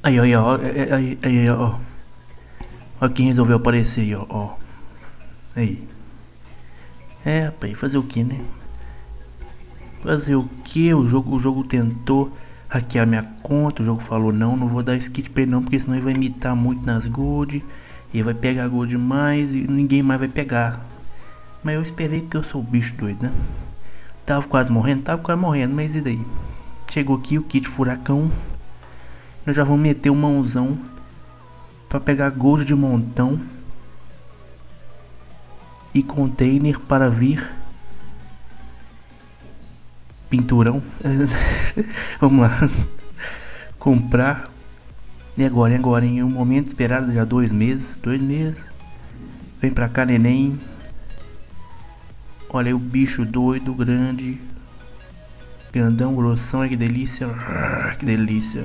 Aí, aí, ó. Aí, ó. Ó quem resolveu aparecer aí, ó. Aí. É, rapaz, fazer o que, né? Fazer o que? O jogo tentou hackear minha conta. O jogo falou: não, não vou dar skit pra ele não, porque senão ele vai imitar muito nas gold. E ele vai pegar gold demais e ninguém mais vai pegar. Mas eu esperei porque eu sou o bicho doido, né? Tava quase morrendo, mas e daí? Chegou aqui o kit furacão. Nós já vamos meter um mãozão pra pegar gold de montão e container para vir pinturão. Vamos lá. Comprar. E agora, em um momento esperado, já 2 meses. 2 meses. Vem pra cá, neném. Olha aí o bicho doido, grande. Grandão, grossão, que delícia. Que delícia.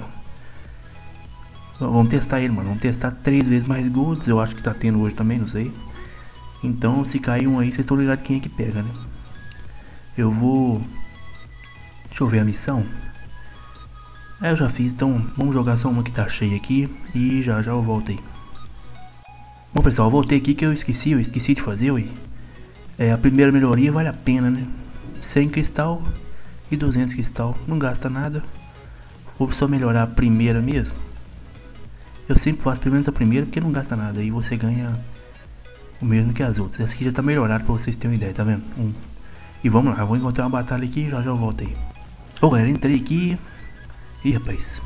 Vamos testar ele, mano. Vamos testar 3 vezes mais golds. Eu acho que tá tendo hoje também, não sei. Então, se cair um aí, vocês estão ligados quem é que pega, né? Eu vou... Deixa eu ver a missão. É, eu já fiz, então vamos jogar só uma que tá cheia aqui. E já eu volto aí. Bom, pessoal, eu voltei aqui que eu esqueci de fazer, ui. É, a primeira melhoria vale a pena, né? 100 cristal e 200 cristal. Não gasta nada. Vou só melhorar a primeira mesmo. Eu sempre faço pelo menos a primeira porque não gasta nada. E você ganha o mesmo que as outras. Essa aqui já tá melhorada pra vocês terem uma ideia, tá vendo? E vamos lá, vou encontrar uma batalha aqui e já eu volto aí. Ô galera, entrei aqui. Ih, rapaz.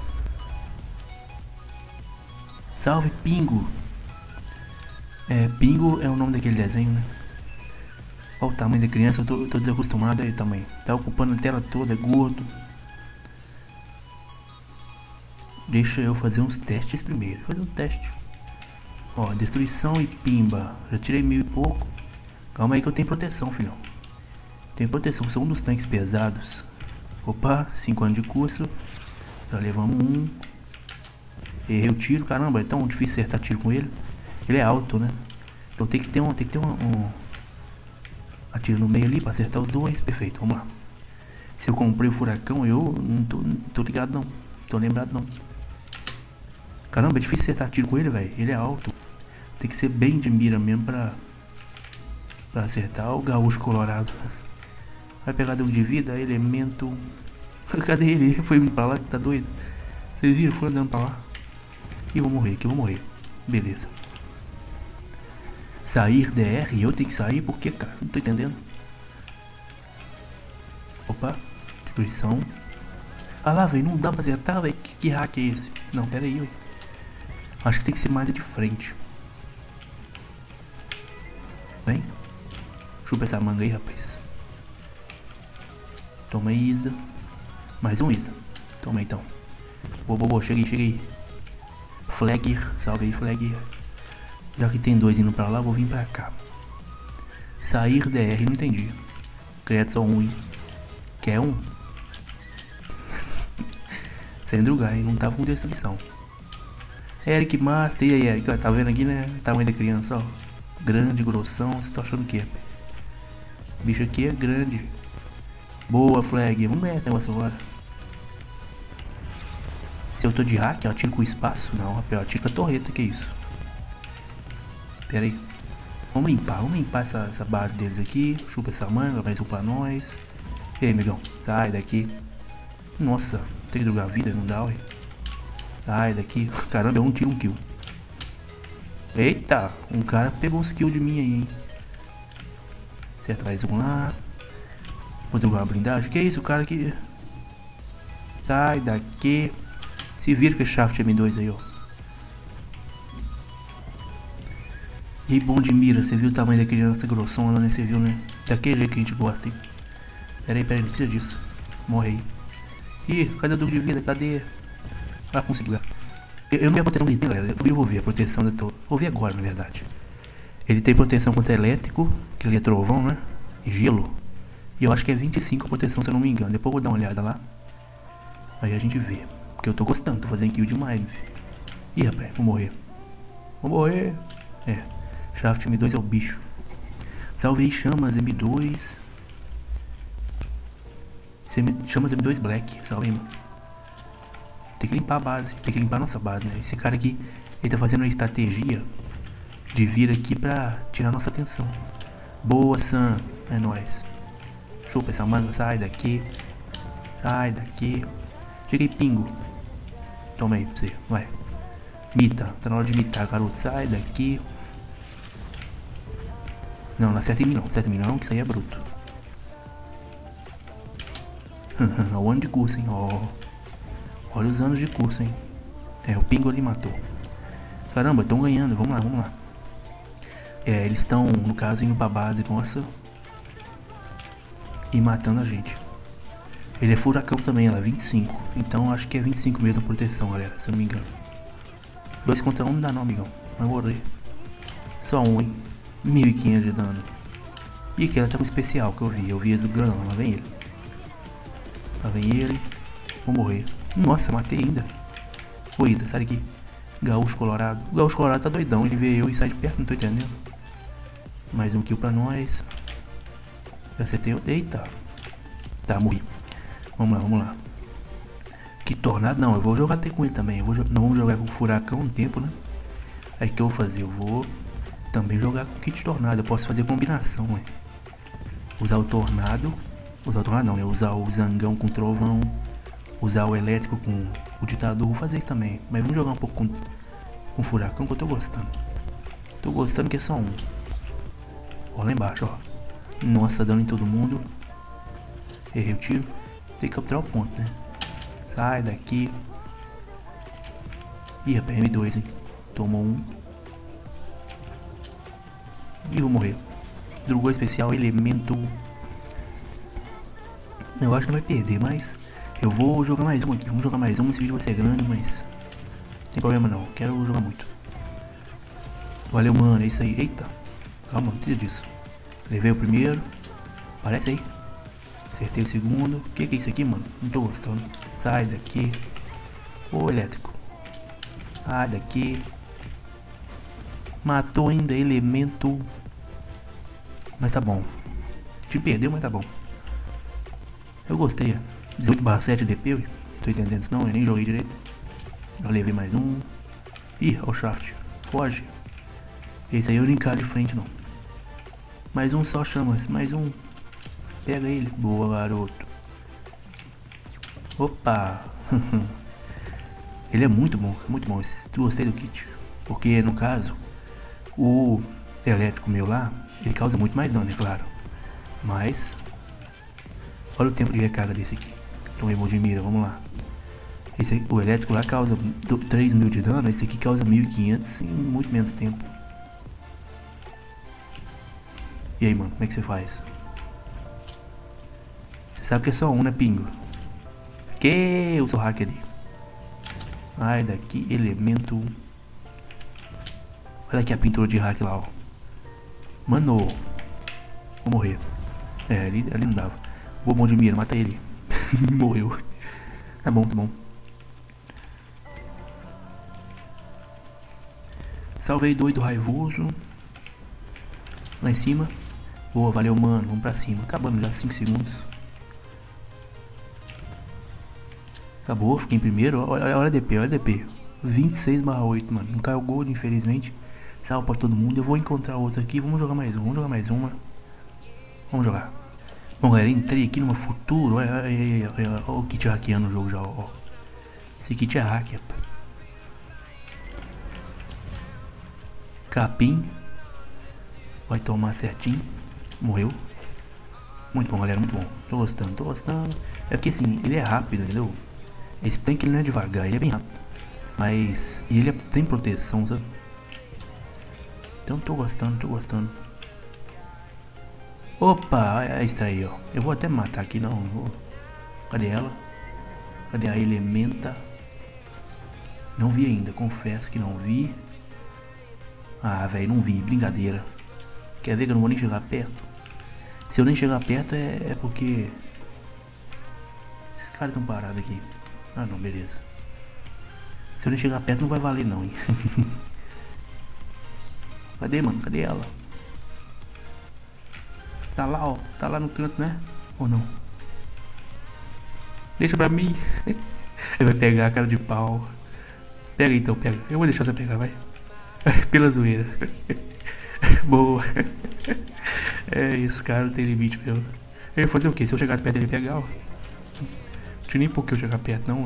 Salve, Pingo. É, Pingo é o nome daquele desenho, né? Olha o tamanho da criança, eu tô desacostumado aí também. Tá ocupando a tela toda, é gordo. Deixa eu fazer uns testes primeiro. Fazer um teste. Ó, destruição e pimba. Já tirei 1000 e pouco. Calma aí que eu tenho proteção, filhão. Tenho proteção, sou um dos tanques pesados. Opa, 5 anos de curso. Já levamos um. Errei o tiro, caramba, é tão difícil acertar tiro com ele. Ele é alto, né? Então tem que ter um atiro no meio ali pra acertar os dois. Perfeito, vamos lá. Se eu comprei o furacão, eu não tô ligado não. Tô lembrado não. Caramba, é difícil acertar tiro com ele, velho. Ele é alto. Tem que ser bem de mira mesmo pra acertar o gaúcho colorado. Vai pegar dano de vida, elemento. Cadê ele? Ele foi pra lá, tá doido. Vocês viram? Foi andando pra lá. E eu vou morrer, que eu vou morrer. Beleza. Sair DR? Eu tenho que sair? Por que, cara? Não tô entendendo. Opa. Destruição. Ah lá, velho. Não dá pra acertar, velho. Que hack é esse? Não, pera aí, velho. Acho que tem que ser mais de frente. Vem. Chupa essa manga aí, rapaz. Toma aí, Isda. Mais um Isda. Toma aí, então. Boa, cheguei. Flagger. Salve aí, Flagger. Já que tem 2 indo pra lá, vou vir pra cá. Sair DR, não entendi. Crédito só 1. Quer um? Sandro Guy, não tava com destruição. Eric Master, e aí, Eric? Tá vendo aqui, né? Tamanho da criança, ó. Grande, grossão. Vocês estão achando o que? O bicho aqui é grande. Boa, Flag. Vamos ganhar esse negócio agora. Se eu tô de hack, eu atiro com espaço? Não, rapaz, eu atiro com a torreta, que isso? Pera aí. Vamos limpar essa base deles aqui. Chupa essa manga, vai upar nós. E aí, amigão? Sai daqui. Nossa, tem que drogar a vida, não dá, ué. Sai daqui. Caramba, é um tiro, um kill. Eita, um cara pegou uns kills de mim aí, hein. Você atrás um lá. Vou drogar uma blindagem. Que isso, o cara aqui. Sai daqui. Se vira com esse Shaft M2 aí, ó. E bom de mira, você viu o tamanho da criança grossona, né? Você viu, né? Daquele jeito que a gente gosta, hein? Pera aí, não precisa disso. Morre aí. Ih, cadê o duro de vida? Cadê? Ah, consegui. Eu minha proteção dele, galera. Eu vou ver a proteção da torre. Vou ver agora, na verdade. Ele tem proteção contra elétrico, que ele é trovão, né? E gelo. E eu acho que é 25 a proteção, se eu não me engano. Depois eu vou dar uma olhada lá. Aí a gente vê. Porque eu tô gostando, tô fazendo kill demais. Ih, rapaz, vou morrer. É. Shaft M2 é o bicho. Salvei chamas M2. Chamas M2 Black. Salvei, mano. Tem que limpar a base. Tem que limpar a nossa base, né? Esse cara aqui, ele tá fazendo uma estratégia de vir aqui pra tirar nossa atenção. Boa, Sam. É nóis. Chupa essa manga. Sai daqui. Sai daqui. Cheguei, pingo. Toma aí pra você. Vai. Mita. Tá na hora de mitar, garoto. Sai daqui. Não, não acerta em mim não. Acerta em mim não, que isso aí é bruto. O ano de curso, hein. Ó. Olha os anos de curso, hein. É, o pingo ali matou. Caramba, estão ganhando. Vamos lá, vamos lá. É, eles estão, no caso, indo pra base nossa e matando a gente. Ele é furacão também, ela é 25. Então acho que é 25 mesmo a proteção, galera, se eu não me engano. 2 contra 1 não dá não, amigão. Vai morrer. Só um, hein. 1500 de dano. E aqui ela tá com especial que eu vi. Eu vi esse do granão, lá vem ele. Lá vem ele. Vou morrer. Nossa, matei ainda. Ô Isa, sai daqui. Gaúcho Colorado. O Gaúcho Colorado tá doidão. Ele vê eu e sai de perto, não tô entendendo. Mais um kill pra nós. Já acertei. Eita. Tá, morri. Vamos lá, vamos lá. Que tornado. Não, eu vou jogar até com ele também. Não vamos jogar com o furacão um tempo, né? Aí o que eu vou fazer? Eu vou também jogar com kit tornado. Eu posso fazer combinação, ué. Usar o tornado. Usar o tornado não, né? Usar o zangão com trovão. Usar o elétrico com o ditador. Vou fazer isso também. Mas vamos jogar um pouco com furacão que eu tô gostando. Tô gostando que é só um. Ó, lá embaixo, ó. Nossa, dando em todo mundo. Errei o tiro. Tem que capturar o ponto, né? Sai daqui. Ih, rapaz, M2, hein? Tomou um. E vou morrer. Drugou especial, elemento. Eu acho que não vai perder, mas eu vou jogar mais um aqui. Vamos jogar mais um. Esse vídeo vai ser grande, mas não tem problema não. Quero jogar muito. Valeu, mano. É isso aí. Eita. Calma, não precisa disso. Levei o primeiro. Aparece aí. Acertei o segundo. O que é isso aqui, mano? Não tô gostando. Sai daqui. Ô, elétrico. Sai daqui. Matou ainda elemento. Mas tá bom. Te perdeu, mas tá bom. Eu gostei. 18/7 DP, ué. Tô entendendo isso não, eu nem joguei direito. Eu levei mais um. Ih, olha o shaft. Foge. Esse aí eu não encaro de frente não. Mais um só, chama-se. Mais um. Pega ele. Boa, garoto. Opa. Ele é muito bom, muito bom. Gostei do kit. Porque no caso, o elétrico meu lá, ele causa muito mais dano, é claro. Mas olha o tempo de recarga desse aqui. Tomei de mira, vamos lá. Esse aqui, o elétrico lá causa 3.000 de dano. Esse aqui causa 1.500 em muito menos tempo. E aí, mano, como é que você faz? Você sabe que é só um, né, pingo? Que eu sou hacker ali. Ai, daqui, elemento. Olha aqui a pintura de hack lá, ó. Mano, vou morrer. É, ali não dava. Boa, de mira, mata ele. Morreu. Tá bom, tá bom. Salvei doido raivoso. Lá em cima. Boa, valeu, mano. Vamos pra cima. Acabando já 5 segundos. Acabou, fiquei em primeiro. Olha a DP, olha a DP. 26/8, mano. Não caiu o gol, infelizmente. Salve pra todo mundo. Eu vou encontrar outro aqui. Vamos jogar mais um. Vamos jogar mais uma. Vamos jogar. Bom, galera, entrei aqui numa futuro. Olha o kit hackeando o jogo já, ó. Esse kit é hack, rapaz. Capim. Vai tomar certinho. Morreu. Muito bom, galera, muito bom. Tô gostando, tô gostando. É porque assim, ele é rápido, entendeu? Esse tanque ele não é devagar, ele é bem rápido. Mas e ele tem proteção, sabe? Então tô gostando, tô gostando. Opa, é isso aí, ó. Eu vou até matar aqui, não vou. Cadê ela? Cadê a elementa? Não vi ainda, confesso que não vi. Ah, velho, não vi, brincadeira. Quer ver que eu não vou nem chegar perto? Se eu nem chegar perto é porque esses caras estão parados aqui. Ah não, beleza. Se eu nem chegar perto não vai valer não, hein? Cadê, mano? Cadê ela? Tá lá, ó. Tá lá no canto, né? Ou não? Deixa pra mim. Ele vai pegar a cara de pau. Pega então, pega. Eu vou deixar você pegar, vai. Pela zoeira. Boa. É isso, cara, não tem limite mesmo. Eu ia fazer o quê? Se eu chegasse perto dele pegar, ó. Não tinha nem por que eu chegar perto, não, ó.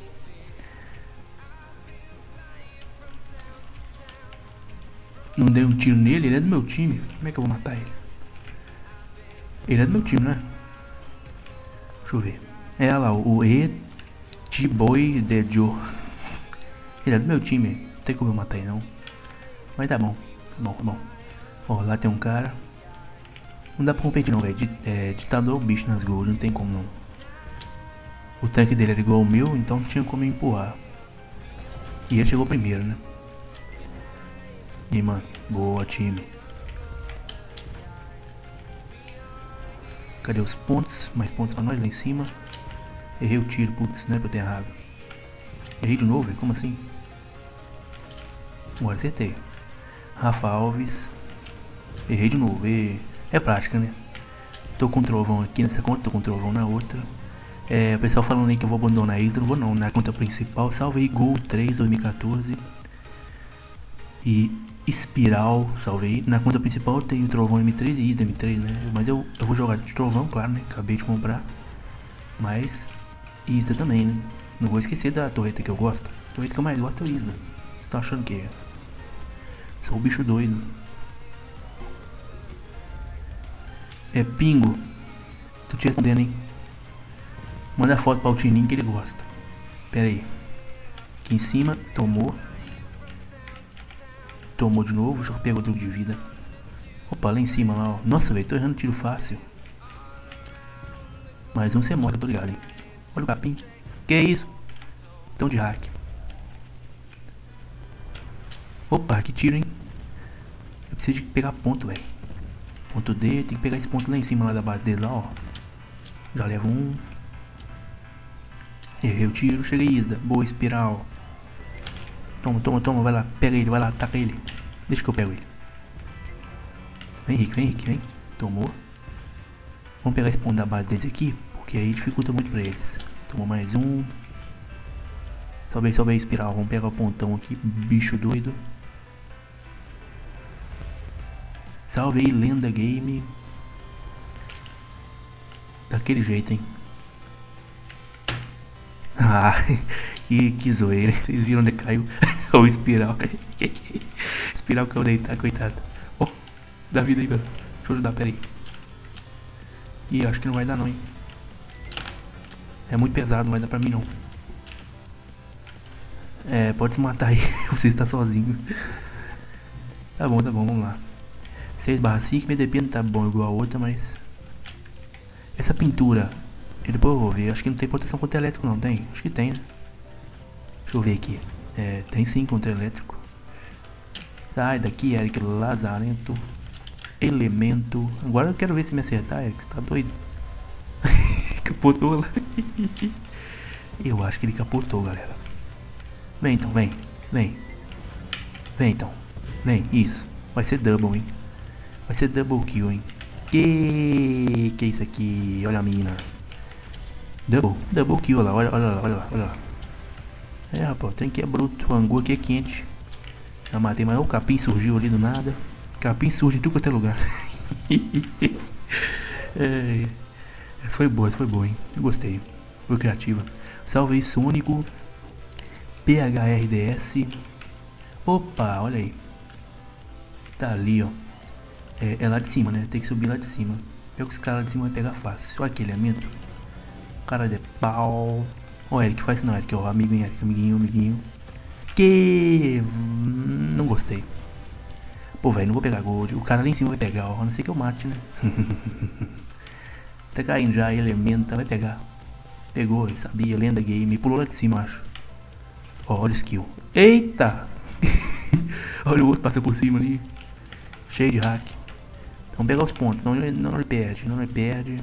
Não dei um tiro nele, ele é do meu time. Como é que eu vou matar ele? Ele é do meu time, né? Deixa eu ver. É lá, o Etiboy de Joe. Ele é do meu time. Não tem como eu matar ele, não. Mas tá bom. Tá bom, tá bom. Ó, lá tem um cara. Não dá pra competir, não, velho. Ditador é o bicho nas gols. Não tem como, não. O tanque dele era igual ao meu, então não tinha como empurrar. E ele chegou primeiro, né? E aí, mano, boa time. Cadê os pontos? Mais pontos pra nós lá em cima. Errei o tiro, putz, não é pra eu ter errado. Errei de novo, como assim? Agora acertei. Rafa Alves. Errei de novo, é prática, né? Tô com trovão aqui nessa conta, tô com trovão na outra. O pessoal falando aí que eu vou abandonar isso, não vou não. Na conta principal, salvei Gol 3 2014. E Espiral, salvei. Na conta principal eu tenho Trovão M3 e Isda M3, né? Mas eu vou jogar de Trovão, claro, né? Acabei de comprar. Mas Isda também, né? Não vou esquecer da torreta que eu gosto. A torreta que eu mais gosto é o Isda. Você tá achando que é? Sou o bicho doido. Pingo. Tô te respondendo, hein? Manda foto para o Tininho que ele gosta. Pera aí. Aqui em cima, tomou. Tomou de novo, já pegou tudo de vida. Opa, lá em cima lá, ó. Nossa, velho, tô errando tiro fácil. Mais um você morre, eu tô ligado, hein. Olha o capim. Que é isso? Tão de hack. Opa, que tiro, hein. Eu preciso de pegar ponto, velho. Ponto D, tem que pegar esse ponto lá em cima lá da base dele lá, ó. Já levo um. Errei o tiro, cheguei Isda. Boa, espiral. Toma, toma, toma, vai lá, pega ele, vai lá, ataca ele. Deixa que eu pego ele. Vem, Henrique, vem, Henrique, vem. Tomou. Vamos pegar esse ponto da base deles aqui, porque aí dificulta muito pra eles. Tomou mais um. Sobe aí, espiral. Vamos pegar o pontão aqui, bicho doido. Salve aí, Lenda Game. Daquele jeito, hein. Ah, que zoeira. Vocês viram onde caiu o espiral. Espiral que eu deitar, coitado. Oh, dá vida aí, velho. Deixa eu ajudar, pera aí. Ih, acho que não vai dar não, hein. É muito pesado, não vai dar pra mim não. Pode se matar aí. Você está sozinho. Tá bom, vamos lá. 6/5, MDP não tá bom igual a outra, mas... Essa pintura... Depois eu vou ver, acho que não tem proteção contra elétrico não, tem? Acho que tem, né? Deixa eu ver aqui. Tem sim contra elétrico. Sai daqui, Eric Lazarento. Elemento. Agora eu quero ver se me acertar, Eric, você tá doido? Capotou lá. Eu acho que ele capotou, galera. Vem então, vem. Vem então. Vem, isso. Vai ser double, hein. Vai ser double kill, hein. Que é isso aqui? Olha a mina. Double kill, olha lá. Rapaz, o trem que é bruto, o angu aqui é quente. Já matei, mas o capim surgiu ali do nada. Capim surge em tudo quanto é lugar. Essa foi boa, hein. Eu gostei. Foi criativa. Salve aí, Sônico. PHRDS. Opa, olha aí. Tá ali, ó. É lá de cima, né? Tem que subir lá de cima. Eu que esse cara lá de cima vai pegar fácil. Olha que elemento. Cara de pau. Ó, Eric, faz isso não, Eric, ó, amiguinho, Eric, amiguinho. Que... não gostei. Pô, velho, não vou pegar gold. O cara lá em cima vai pegar, ó, a não ser que eu mate, né? Tá caindo já, elementa, vai pegar. Pegou, sabia, Lenda Game, pulou lá de cima, acho. Ó, olha o skill. Eita! Olha o outro passou por cima ali. Cheio de hack. Vamos pegar os pontos, não ele perde.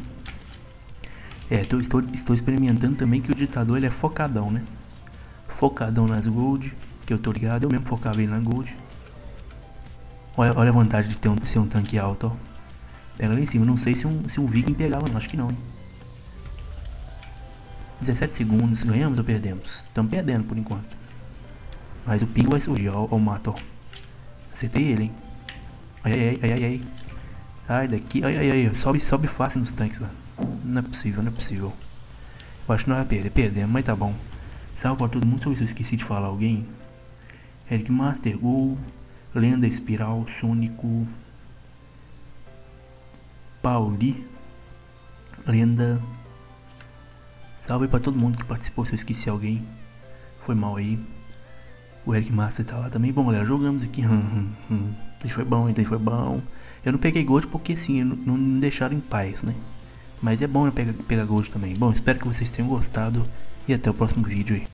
Estou experimentando também que o ditador ele é focadão, né? Focadão nas gold, que eu tô ligado, eu mesmo focava ele na gold. Olha a vantagem de ser um tanque alto, ó. Pega lá em cima, não sei se um viking pegava não, acho que não, hein? 17 segundos. Ganhamos ou perdemos? Estamos perdendo por enquanto. Mas o pingo vai surgir, ó o mato, ó. Acertei ele, hein. Ai, ai, ai, ai, ai. Sai daqui, ai, ai, ai. Sobe fácil nos tanques, mano. Não é possível, não é possível. Eu acho que não vai perder, perdemos, mas tá bom. Salve pra todo mundo, deixa eu ver se eu esqueci de falar alguém. Eric Master, Gol, Lenda, Espiral, Sônico, Pauli, Lenda. Salve pra todo mundo que participou, se eu esqueci alguém. Foi mal aí. O Eric Master tá lá também. Bom, galera, jogamos aqui. Ele foi bom, ele foi bom. Eu não peguei gold porque sim, não me deixaram em paz, né? Mas é bom eu pegar gold também. Bom, espero que vocês tenham gostado. E até o próximo vídeo aí.